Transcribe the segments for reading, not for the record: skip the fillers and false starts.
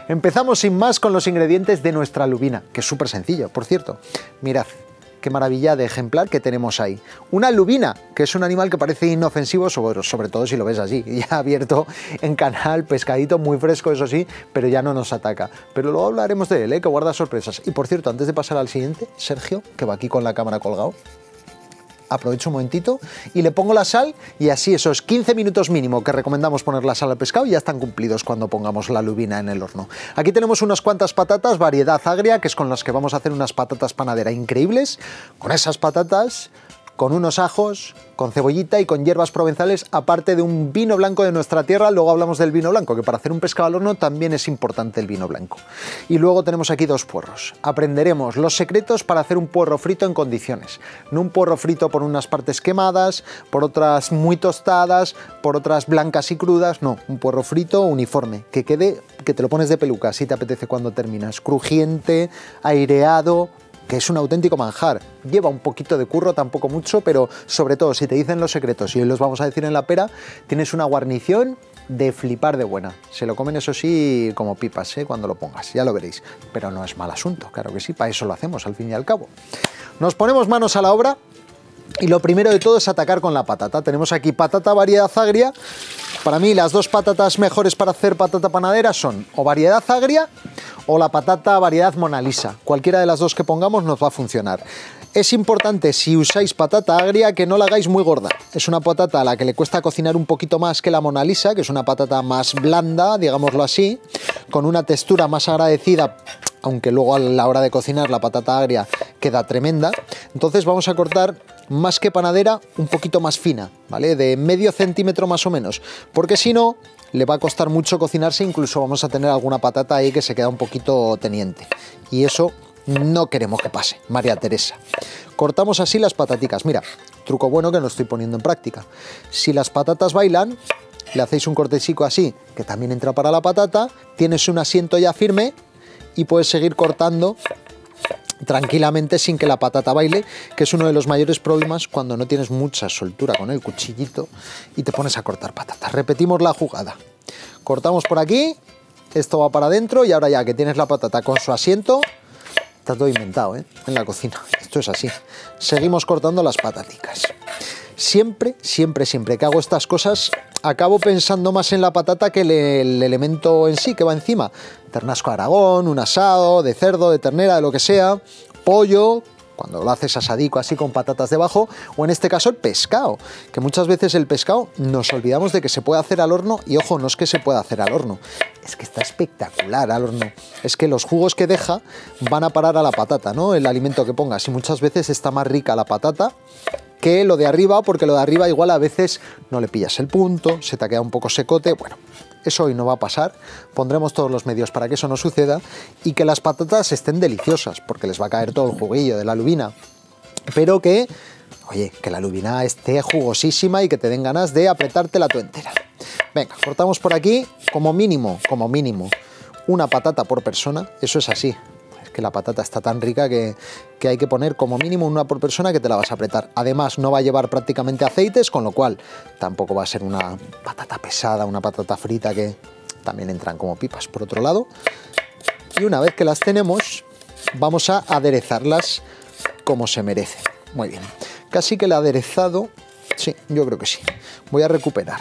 Empezamos sin más con los ingredientes de nuestra lubina, que es súper sencillo, por cierto. Mirad, qué maravilla de ejemplar que tenemos ahí. Una lubina, que es un animal que parece inofensivo, sobre todo si lo ves así. Ya abierto en canal, pescadito muy fresco, eso sí, pero ya no nos ataca. Pero luego hablaremos de él, que guarda sorpresas. Y por cierto, antes de pasar al siguiente, Sergio, que va aquí con la cámara colgado, aprovecho un momentito y le pongo la sal y así esos 15 minutos mínimo que recomendamos poner la sal al pescado ya están cumplidos cuando pongamos la lubina en el horno. Aquí tenemos unas cuantas patatas, variedad agria, que es con las que vamos a hacer unas patatas panadera increíbles. Con esas patatas, con unos ajos, con cebollita y con hierbas provenzales, aparte de un vino blanco de nuestra tierra. Luego hablamos del vino blanco, que para hacer un pescado al horno también es importante el vino blanco. Y luego tenemos aquí 2 puerros. Aprenderemos los secretos para hacer un puerro frito en condiciones. No un puerro frito por unas partes quemadas, por otras muy tostadas, por otras blancas y crudas. No, un puerro frito uniforme, que quede, que te lo pones de peluca, si te apetece cuando terminas. Crujiente, aireado, que es un auténtico manjar. Lleva un poquito de curro, tampoco mucho, pero sobre todo si te dicen los secretos y hoy los vamos a decir en la pera, tienes una guarnición de flipar de buena. Se lo comen eso sí como pipas, cuando lo pongas, ya lo veréis. Pero no es mal asunto, claro que sí, para eso lo hacemos al fin y al cabo. Nos ponemos manos a la obra y lo primero de todo es atacar con la patata. Tenemos aquí patata variedad agria. Para mí las 2 patatas mejores para hacer patata panadera son o variedad agria o la patata variedad Mona Lisa. Cualquiera de las 2 que pongamos nos va a funcionar. Es importante, si usáis patata agria, que no la hagáis muy gorda. Es una patata a la que le cuesta cocinar un poquito más que la Mona Lisa, que es una patata más blanda, digámoslo así, con una textura más agradecida, aunque luego a la hora de cocinar la patata agria queda tremenda. Entonces vamos a cortar, más que panadera, un poquito más fina, ¿vale? De medio centímetro más o menos, porque si no le va a costar mucho cocinarse, incluso vamos a tener alguna patata ahí que se queda un poquito teniente. Y eso no queremos que pase, María Teresa. Cortamos así las pataticas. Mira, truco bueno que no estoy poniendo en práctica. Si las patatas bailan, le hacéis un cortecico así, que también entra para la patata, tienes un asiento ya firme y puedes seguir cortando tranquilamente sin que la patata baile, que es uno de los mayores problemas cuando no tienes mucha soltura con el cuchillito y te pones a cortar patatas. Repetimos la jugada. Cortamos por aquí, esto va para adentro y ahora ya que tienes la patata con su asiento, está todo inventado, en la cocina. Esto es así. Seguimos cortando las pataticas. Siempre que hago estas cosas, acabo pensando más en la patata que el elemento en sí que va encima. Ternasco de Aragón, un asado, de cerdo, de ternera, de lo que sea, pollo, cuando lo haces asadico así con patatas debajo, o en este caso el pescado, que muchas veces el pescado nos olvidamos de que se puede hacer al horno, y ojo, no es que se pueda hacer al horno, es que está espectacular al horno, es que los jugos que deja van a parar a la patata, ¿no? El alimento que pongas, y muchas veces está más rica la patata que lo de arriba, porque lo de arriba igual a veces no le pillas el punto, se te ha quedado un poco secote. Bueno, eso hoy no va a pasar, pondremos todos los medios para que eso no suceda y que las patatas estén deliciosas, porque les va a caer todo el juguillo de la lubina, pero que, oye, que la lubina esté jugosísima y que te den ganas de apretártela tú entera. Venga, cortamos por aquí, como mínimo, una patata por persona, eso es así. Que la patata está tan rica que hay que poner como mínimo una por persona, que te la vas a apretar. Además no va a llevar prácticamente aceites, con lo cual tampoco va a ser una patata pesada, una patata frita, que también entran como pipas por otro lado. Y una vez que las tenemos, vamos a aderezarlas como se merece. Muy bien, casi que el aderezado, sí, yo creo que sí. Voy a recuperar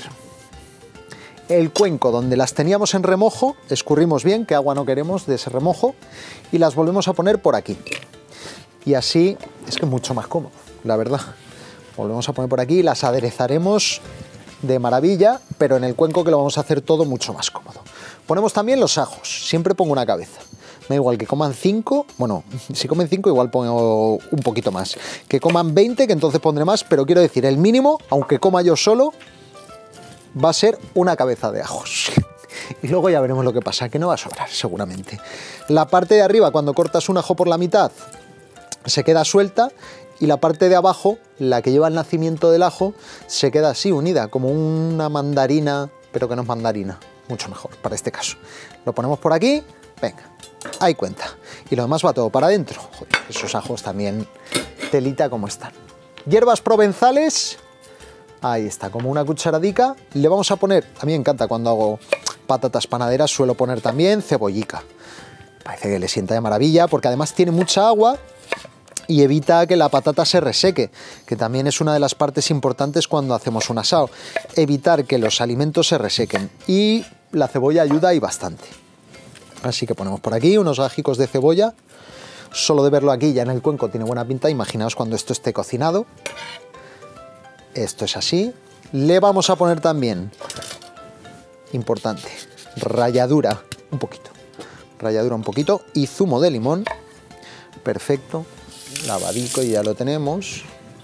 el cuenco donde las teníamos en remojo, escurrimos bien, que agua no queremos de ese remojo, y las volvemos a poner por aquí. Y así es que es mucho más cómodo, la verdad. Volvemos a poner por aquí y las aderezaremos de maravilla, pero en el cuenco, que lo vamos a hacer todo mucho más cómodo. Ponemos también los ajos, siempre pongo una cabeza. Me da igual que coman 5, bueno, si comen 5 igual pongo un poquito más. Que coman 20, que entonces pondré más, pero quiero decir, el mínimo, aunque coma yo solo, va a ser una cabeza de ajos. Y luego ya veremos lo que pasa, que no va a sobrar seguramente. La parte de arriba, cuando cortas un ajo por la mitad, se queda suelta, y la parte de abajo, la que lleva el nacimiento del ajo, se queda así unida, como una mandarina, pero que no es mandarina, mucho mejor para este caso. Lo ponemos por aquí, venga, ahí cuenta. Y lo demás va todo para adentro. Joder, esos ajos también, telita como están. Hierbas provenzales. Ahí está, como una cucharadica. Le vamos a poner, a mí me encanta cuando hago patatas panaderas suelo poner también cebollica. Parece que le sienta de maravilla porque además tiene mucha agua y evita que la patata se reseque, que también es una de las partes importantes cuando hacemos un asado. Evitar que los alimentos se resequen, y la cebolla ayuda y bastante. Así que ponemos por aquí unos gajicos de cebolla. Solo de verlo aquí ya en el cuenco tiene buena pinta. Imaginaos cuando esto esté cocinado. Esto es así. Le vamos a poner también, importante, ralladura un poquito y zumo de limón. Perfecto. Lavadico y ya lo tenemos.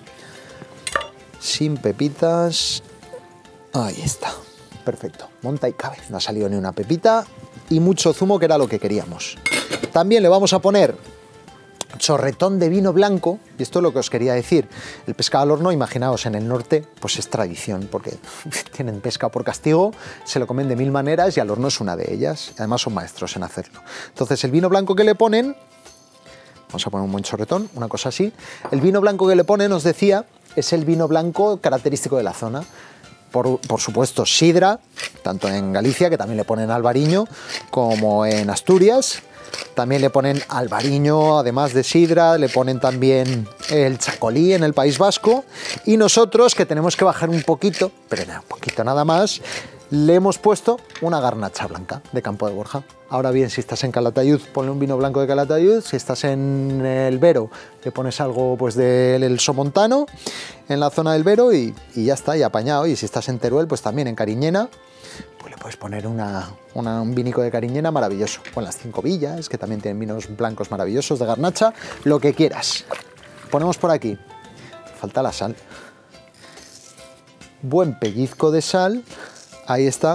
Sin pepitas. Ahí está. Perfecto. Monta y cabe. No ha salido ni una pepita. Y mucho zumo, que era lo que queríamos. También le vamos a poner chorretón de vino blanco. Y esto es lo que os quería decir. El pescado al horno, imaginaos, en el norte, pues es tradición, porque tienen pesca por castigo, se lo comen de mil maneras y al horno es una de ellas. Además son maestros en hacerlo. Entonces el vino blanco que le ponen, vamos a poner un buen chorretón, una cosa así. El vino blanco que le ponen, os decía, es el vino blanco característico de la zona. Por supuesto, sidra, tanto en Galicia, que también le ponen albariño, como en Asturias. También le ponen albariño, además de sidra, le ponen también el chacolí en el País Vasco. Y nosotros, que tenemos que bajar un poquito, pero nada, un poquito nada más, le hemos puesto una garnacha blanca de Campo de Borja. Ahora bien, si estás en Calatayud, ponle un vino blanco de Calatayud. Si estás en el Vero, le pones algo pues del Somontano, en la zona del Vero, y ya está, y apañado. Y si estás en Teruel, pues también en Cariñena, pues le puedes poner un vinico de Cariñena maravilloso. Con las 5 Villas, que también tienen vinos blancos maravillosos de garnacha, lo que quieras. Ponemos por aquí, falta la sal. Buen pellizco de sal. Ahí está.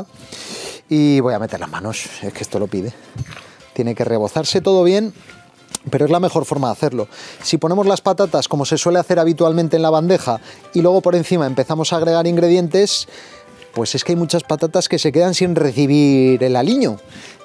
Y voy a meter las manos, es que esto lo pide. Tiene que rebozarse todo bien, pero es la mejor forma de hacerlo. Si ponemos las patatas como se suele hacer habitualmente en la bandeja y luego por encima empezamos a agregar ingredientes, pues es que hay muchas patatas que se quedan sin recibir el aliño.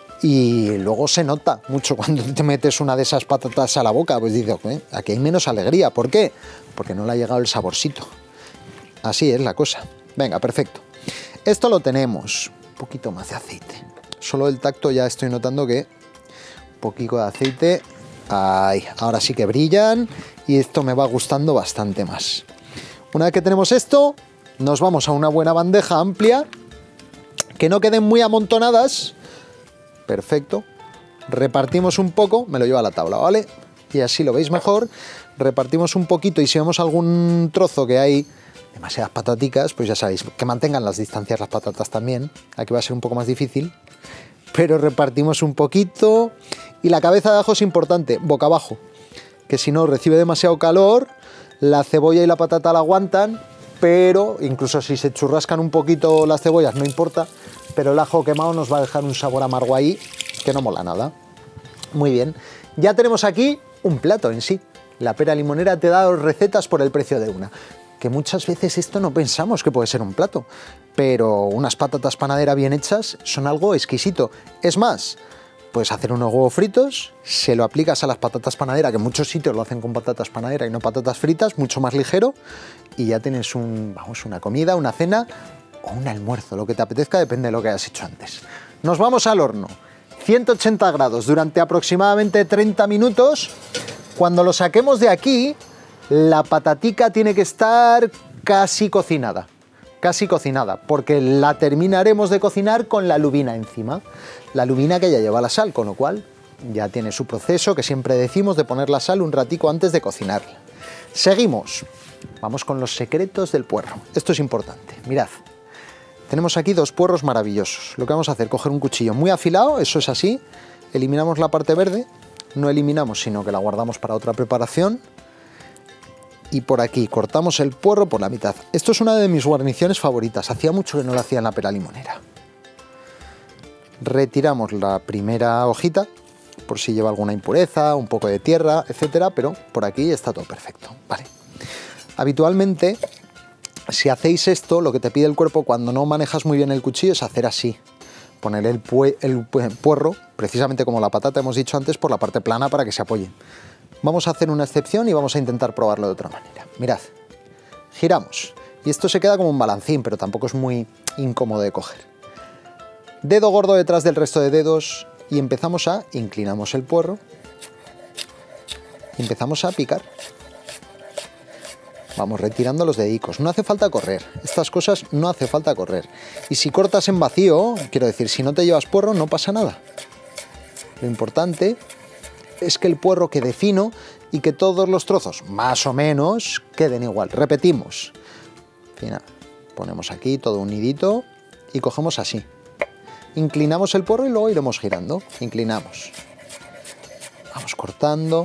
Y luego se nota mucho cuando te metes una de esas patatas a la boca, pues dices, aquí hay menos alegría. ¿Por qué? Porque no le ha llegado el saborcito. Así es la cosa. Venga, perfecto. Esto lo tenemos. Un poquito más de aceite. Solo el tacto ya estoy notando que un poquito de aceite. Ahí, ahora sí que brillan y esto me va gustando bastante más. Una vez que tenemos esto, nos vamos a una buena bandeja amplia, que no queden muy amontonadas. Perfecto. Repartimos un poco, me lo llevo a la tabla, ¿vale? Y así lo veis mejor. Repartimos un poquito y si vemos algún trozo que hay demasiadas pataticas, pues ya sabéis, que mantengan las distancias las patatas también. Aquí va a ser un poco más difícil, pero repartimos un poquito. Y la cabeza de ajo es importante, boca abajo, que si no recibe demasiado calor, la cebolla y la patata la aguantan, pero incluso si se churrascan un poquito las cebollas no importa, pero el ajo quemado nos va a dejar un sabor amargo ahí que no mola nada. Muy bien, ya tenemos aquí un plato en sí. La Pera Limonera te da 2 recetas por el precio de una. Que muchas veces esto no pensamos que puede ser un plato, pero unas patatas panadera bien hechas son algo exquisito. Es más, puedes hacer unos huevos fritos, se lo aplicas a las patatas panadera, que en muchos sitios lo hacen con patatas panadera y no patatas fritas, mucho más ligero, y ya tienes una comida, una cena o un almuerzo, lo que te apetezca, depende de lo que hayas hecho antes. Nos vamos al horno, 180 grados durante aproximadamente 30 minutos. Cuando lo saquemos de aquí, la patatica tiene que estar casi cocinada, porque la terminaremos de cocinar con la lubina encima. La lubina que ya lleva la sal, con lo cual ya tiene su proceso, que siempre decimos de poner la sal un ratico antes de cocinarla. Seguimos, vamos con los secretos del puerro. Esto es importante, mirad. Tenemos aquí 2 puerros maravillosos. Lo que vamos a hacer, coger un cuchillo muy afilado, eso es así, eliminamos la parte verde, no eliminamos, sino que la guardamos para otra preparación. Y por aquí cortamos el puerro por la mitad. Esto es una de mis guarniciones favoritas. Hacía mucho que no lo hacía en la Pera Limonera. Retiramos la primera hojita, por si lleva alguna impureza, un poco de tierra, etcétera, pero por aquí está todo perfecto. Vale. Habitualmente, si hacéis esto, lo que te pide el cuerpo cuando no manejas muy bien el cuchillo es hacer así. Poner el puerro, precisamente como la patata hemos dicho antes, por la parte plana para que se apoye. Vamos a hacer una excepción y vamos a intentar probarlo de otra manera. Mirad, giramos. Y esto se queda como un balancín, pero tampoco es muy incómodo de coger. Dedo gordo detrás del resto de dedos y empezamos a... Inclinamos el puerro y empezamos a picar. Vamos retirando los dedicos. No hace falta correr. Estas cosas no hace falta correr. Y si cortas en vacío, quiero decir, si no te llevas puerro, no pasa nada. Lo importante es que el puerro quede fino y que todos los trozos, más o menos, queden igual. Repetimos. Final. Ponemos aquí todo un nidito y cogemos así. Inclinamos el puerro y luego iremos girando. Inclinamos. Vamos cortando.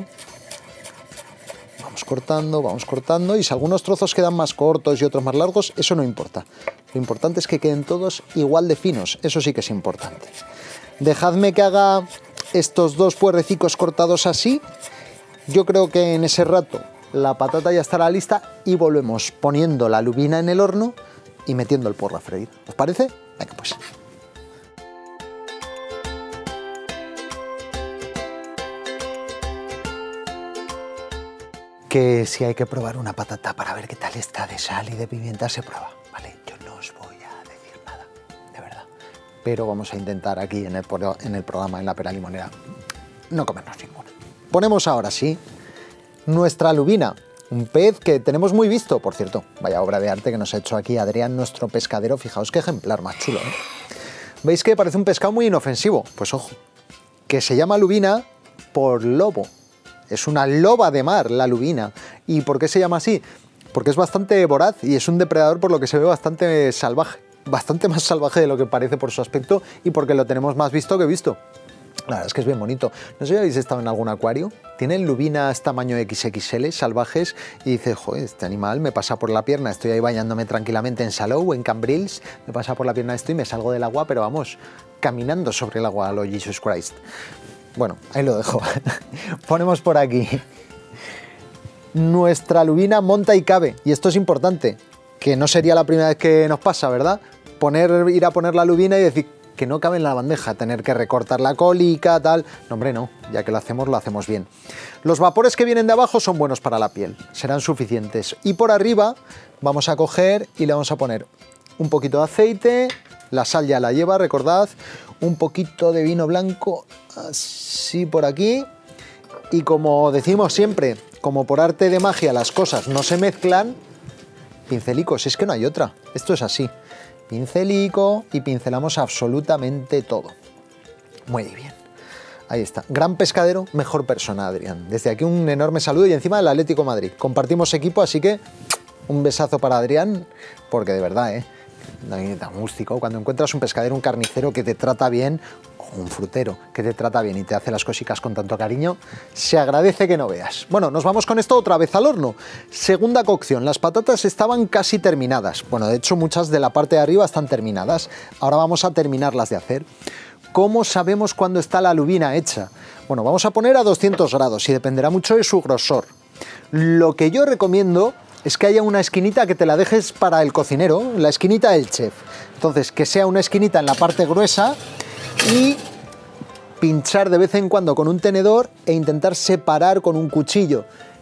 Vamos cortando, y si algunos trozos quedan más cortos y otros más largos, eso no importa. Lo importante es que queden todos igual de finos, eso sí que es importante. Dejadme que haga estos dos puerrecicos cortados así. Yo creo que en ese rato la patata ya estará lista y volvemos poniendo la lubina en el horno y metiendo el puerro a freír. ¿Os parece? Venga pues. Que si hay que probar una patata para ver qué tal está de sal y de pimienta, se prueba, ¿vale? Yo no os voy a decir nada, de verdad. Pero vamos a intentar aquí en el programa, en la pera limonera, no comernos ninguna. Ponemos ahora sí nuestra lubina, un pez que tenemos muy visto, por cierto. Vaya obra de arte que nos ha hecho aquí Adrián, nuestro pescadero. Fijaos qué ejemplar más chulo, ¿eh? ¿Veis que parece un pescado muy inofensivo? Pues ojo, que se llama lubina por lobo. Es una loba de mar, la lubina. ¿Y por qué se llama así? Porque es bastante voraz y es un depredador, por lo que se ve bastante salvaje. Bastante más salvaje de lo que parece por su aspecto y porque lo tenemos más visto que visto. La verdad es que es bien bonito. No sé si habéis estado en algún acuario. Tienen lubinas tamaño XXL, salvajes, y dices, joder, este animal me pasa por la pierna. Estoy ahí bañándome tranquilamente en Salou, en Cambrils, me pasa por la pierna esto y me salgo del agua, pero vamos, caminando sobre el agua a lo Jesus Christ. Bueno, ahí lo dejo. Ponemos por aquí. Nuestra lubina monta y cabe. Y esto es importante, que no sería la primera vez que nos pasa, ¿verdad? Ir a poner la lubina y decir que no cabe en la bandeja, tener que recortar la cólica, tal. No, hombre, no. Ya que lo hacemos bien. Los vapores que vienen de abajo son buenos para la piel. Serán suficientes. Y por arriba vamos a coger y le vamos a poner un poquito de aceite. La sal ya la lleva, recordad. Un poquito de vino blanco, así por aquí. Y como decimos siempre, como por arte de magia las cosas no se mezclan, pincelicos, es que no hay otra. Esto es así. Pincelico y pincelamos absolutamente todo. Muy bien. Ahí está. Gran pescadero, mejor persona, Adrián. Desde aquí un enorme saludo y encima del Atlético de Madrid. Compartimos equipo, así que un besazo para Adrián, porque de verdad, tan mústico. Cuando encuentras un pescadero, un carnicero que te trata bien, o un frutero que te trata bien y te hace las cositas con tanto cariño, se agradece que no veas. Bueno, nos vamos con esto otra vez al horno. Segunda cocción. Las patatas estaban casi terminadas. Bueno, de hecho, muchas de la parte de arriba están terminadas. Ahora vamos a terminarlas de hacer. ¿Cómo sabemos cuándo está la lubina hecha? Bueno, vamos a poner a 200 grados y dependerá mucho de su grosor. Lo que yo recomiendo es que haya una esquinita que te la dejes para el cocinero, la esquinita del chef. Entonces, que sea una esquinita en la parte gruesa y pinchar de vez en cuando con un tenedor e intentar separar con un cuchillo.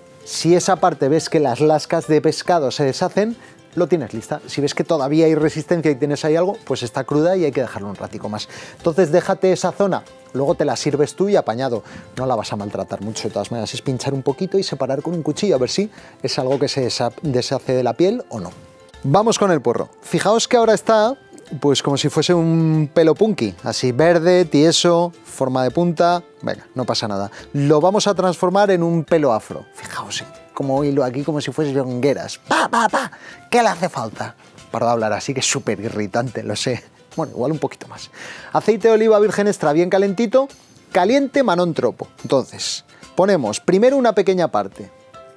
Si esa parte ves que las lascas de pescado se deshacen, lo tienes lista. Si ves que todavía hay resistencia y tienes ahí algo, pues está cruda y hay que dejarlo un ratico más. Entonces déjate esa zona, luego te la sirves tú y apañado. No la vas a maltratar mucho, de todas maneras es pinchar un poquito y separar con un cuchillo a ver si es algo que se deshace de la piel o no. Vamos con el puerro. Fijaos que ahora está pues como si fuese un pelo punky, así verde, tieso, forma de punta. Venga, no pasa nada. Lo vamos a transformar en un pelo afro. Fijaos, como hilo aquí, como si fuese hongueras. ¡Pa, pa, pa! ¿Qué le hace falta? Para hablar así, que es súper irritante, lo sé. Bueno, igual un poquito más. Aceite de oliva virgen extra bien calentito, caliente manón tropo. Entonces, ponemos primero una pequeña parte.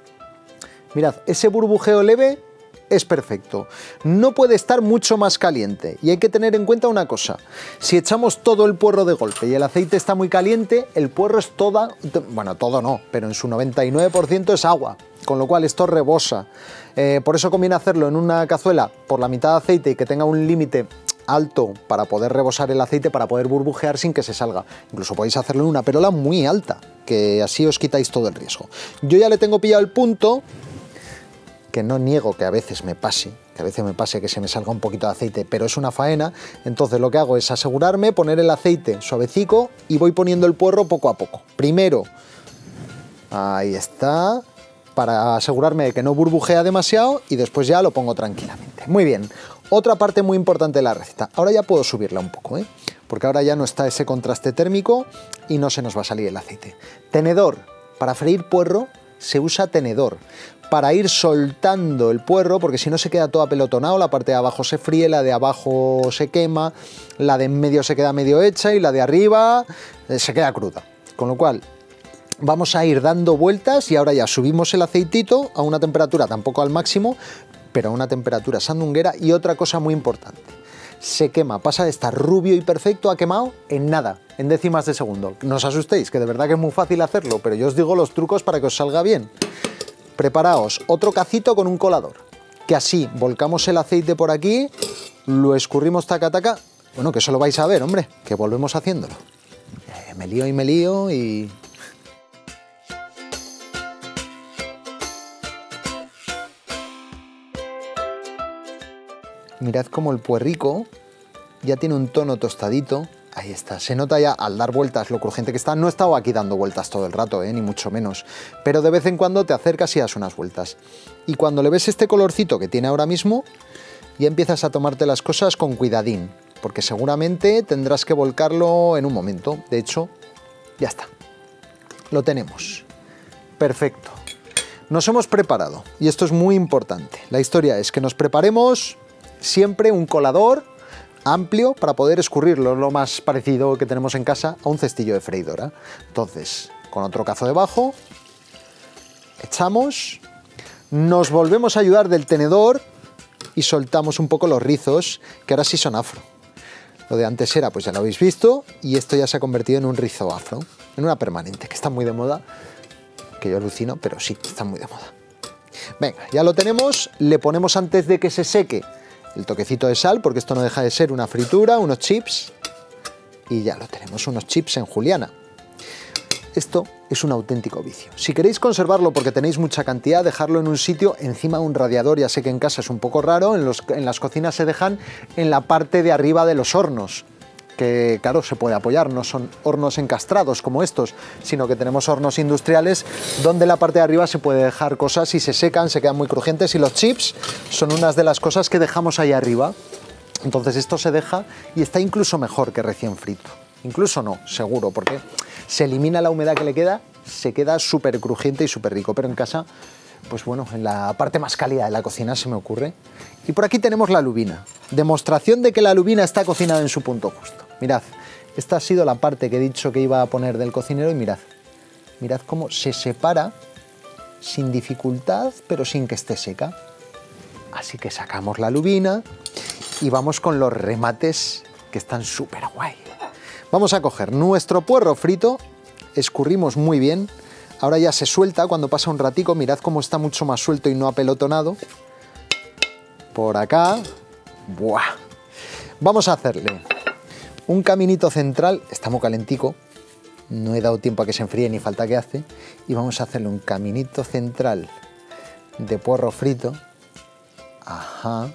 Mirad, ese burbujeo leve es perfecto. No puede estar mucho más caliente. Y hay que tener en cuenta una cosa. Si echamos todo el puerro de golpe y el aceite está muy caliente, el puerro es toda... Bueno, todo no, pero en su 99% es agua. Con lo cual esto rebosa. Por eso conviene hacerlo en una cazuela por la mitad de aceite y que tenga un límite alto para poder rebosar el aceite, para poder burbujear sin que se salga. Incluso podéis hacerlo en una perola muy alta, que así os quitáis todo el riesgo. Yo ya le tengo pillado el punto, que no niego que a veces me pase, que a veces me pase que se me salga un poquito de aceite, pero es una faena. Entonces lo que hago es asegurarme, poner el aceite suavecico y voy poniendo el puerro poco a poco. Primero, ahí está, para asegurarme de que no burbujea demasiado y después ya lo pongo tranquilamente. Muy bien, otra parte muy importante de la receta. Ahora ya puedo subirla un poco, porque ahora ya no está ese contraste térmico y no se nos va a salir el aceite. Tenedor, para freír puerro se usa tenedor. Para ir soltando el puerro, porque si no se queda todo apelotonado, la parte de abajo se fríe, la de abajo se quema, la de en medio se queda medio hecha y la de arriba se queda cruda. Con lo cual vamos a ir dando vueltas y ahora ya subimos el aceitito a una temperatura tampoco al máximo, pero a una temperatura sandunguera. Y otra cosa muy importante, se quema, pasa de estar rubio y perfecto a quemado en nada, en décimas de segundo. No os asustéis, que de verdad que es muy fácil hacerlo, pero yo os digo los trucos para que os salga bien. Preparaos otro cacito con un colador, que así volcamos el aceite por aquí, lo escurrimos taca taca, bueno, que eso lo vais a ver, hombre, que volvemos haciéndolo. Me lío y... Mirad cómo el puerrico ya tiene un tono tostadito. Ahí está, se nota ya al dar vueltas lo crujiente que está. No he estado aquí dando vueltas todo el rato, ni mucho menos. Pero de vez en cuando te acercas y das unas vueltas. Y cuando le ves este colorcito que tiene ahora mismo, ya empiezas a tomarte las cosas con cuidadín. Porque seguramente tendrás que volcarlo en un momento. De hecho, ya está. Lo tenemos. Perfecto. Nos hemos preparado. Y esto es muy importante. La historia es que nos preparemos siempre un colador amplio para poder escurrirlo, lo más parecido que tenemos en casa a un cestillo de freidora. Entonces, con otro cazo debajo, echamos, nos volvemos a ayudar del tenedor y soltamos un poco los rizos, que ahora sí son afro. Lo de antes era, pues ya lo habéis visto, y esto ya se ha convertido en un rizo afro, en una permanente, que está muy de moda, que yo alucino, pero sí, está muy de moda. Venga, ya lo tenemos, le ponemos antes de que se seque el toquecito de sal, porque esto no deja de ser una fritura, unos chips, y ya lo tenemos, unos chips en juliana. Esto es un auténtico vicio. Si queréis conservarlo porque tenéis mucha cantidad, dejarlo en un sitio encima de un radiador. Ya sé que en casa es un poco raro, en las cocinas se dejan en la parte de arriba de los hornos, que claro, se puede apoyar, no son hornos encastrados como estos, sino que tenemos hornos industriales donde la parte de arriba se puede dejar cosas y se secan, se quedan muy crujientes, y los chips son unas de las cosas que dejamos ahí arriba. Entonces esto se deja y está incluso mejor que recién frito. Incluso no, seguro, porque se elimina la humedad que le queda, se queda súper crujiente y súper rico, pero en casa, pues bueno, en la parte más cálida de la cocina se me ocurre. Y por aquí tenemos la lubina, demostración de que la lubina está cocinada en su punto justo. Mirad, esta ha sido la parte que he dicho que iba a poner del cocinero y mirad cómo se separa sin dificultad, pero sin que esté seca. Así que sacamos la lubina y vamos con los remates que están súper guay. Vamos a coger nuestro puerro frito, escurrimos muy bien, ahora ya se suelta cuando pasa un ratico, mirad cómo está mucho más suelto y no apelotonado. Por acá, ¡buah! Vamos a hacerle un caminito central, está muy calentico, no he dado tiempo a que se enfríe ni falta que hace, y vamos a hacerle un caminito central de puerro frito. Ajá.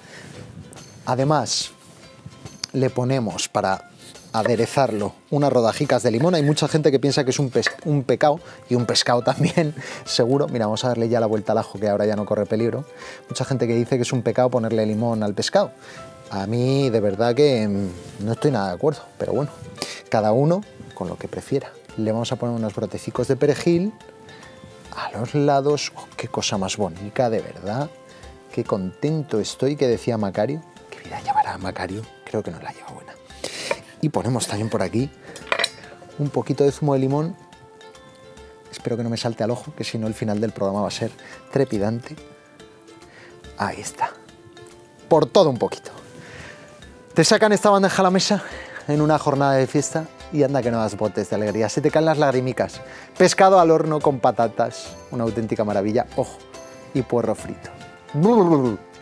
Además, le ponemos para aderezarlo unas rodajicas de limón. Hay mucha gente que piensa que es un pecado, y un pescado también, seguro. Mira, vamos a darle ya la vuelta al ajo, que ahora ya no corre peligro. Mucha gente que dice que es un pecado ponerle limón al pescado. A mí, de verdad que no estoy nada de acuerdo, pero bueno, cada uno con lo que prefiera. Le vamos a poner unos brotecicos de perejil a los lados. Oh, qué cosa más bonita, de verdad. Qué contento estoy, que decía Macario. ¿Qué vida llevará Macario? Creo que no la lleva buena. Y ponemos también por aquí un poquito de zumo de limón. Espero que no me salte al ojo, que si no el final del programa va a ser trepidante. Ahí está. Por todo un poquito. Te sacan esta bandeja a la mesa en una jornada de fiesta y anda que no das botes de alegría. Se te caen las lagrimicas. Pescado al horno con patatas, una auténtica maravilla. Ojo, y puerro frito.